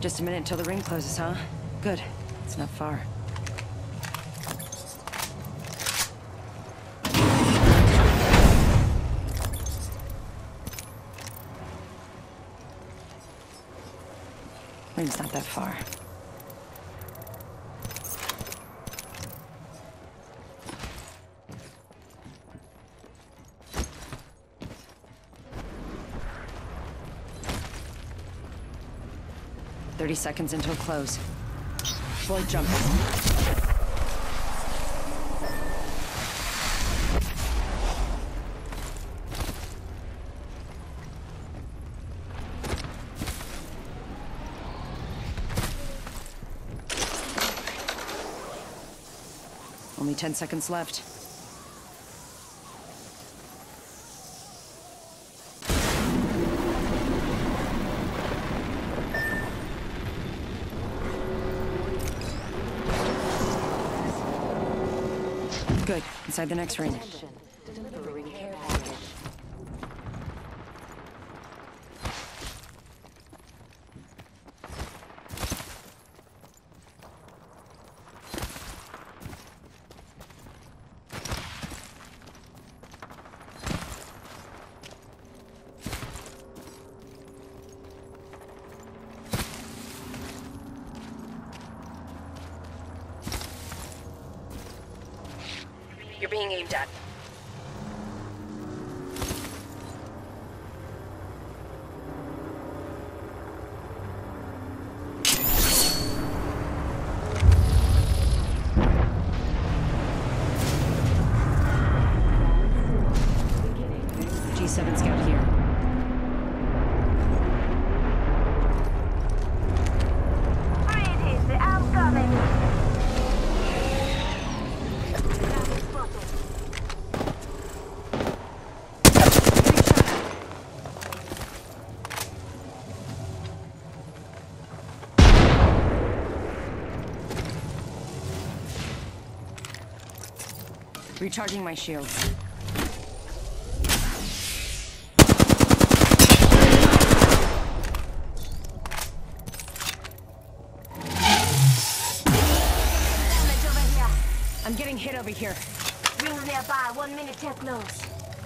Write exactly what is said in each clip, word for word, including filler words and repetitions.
Just a minute till the ring closes, huh? Good. It's not far. Ring's not that far. Thirty seconds until close. Floyd jumping. Only ten seconds left. Good. Inside the next ring. Delivering care package. You're being aimed at. G seven scout here. Greetings, I'm coming. Recharging my shields. Damage over here. I'm getting hit over here. Rings nearby, one minute till close.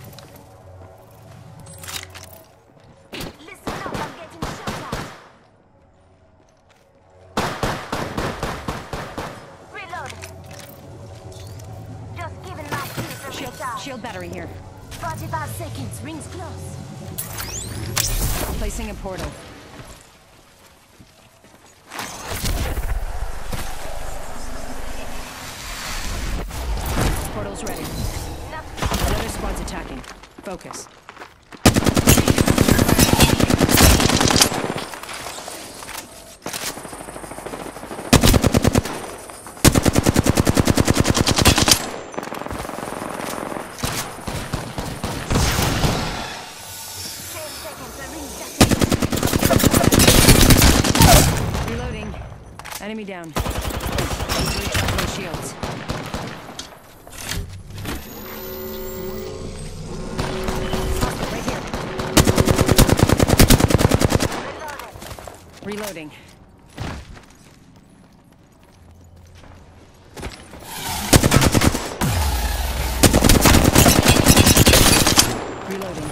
Listen up, I'm getting shot at. Reload. Just giving my shield a Shield, recharge. shield battery here. forty-five seconds, rings close. Placing a portal. Portal's ready. Another squad's attacking. Focus. ten seconds, the rings just Reloading. Enemy down. Need to recharge my shields. Right here. reloaded. Reloading. Reloading.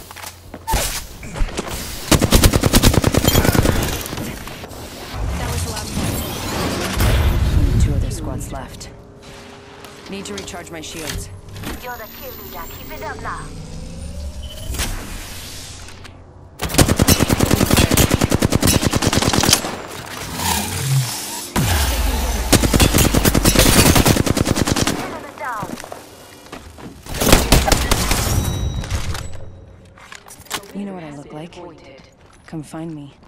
That was the last one. Only two other squads left. Need to recharge my shields. You're the kill leader, keep it up now. Enemy down. You know what I look like. Come find me.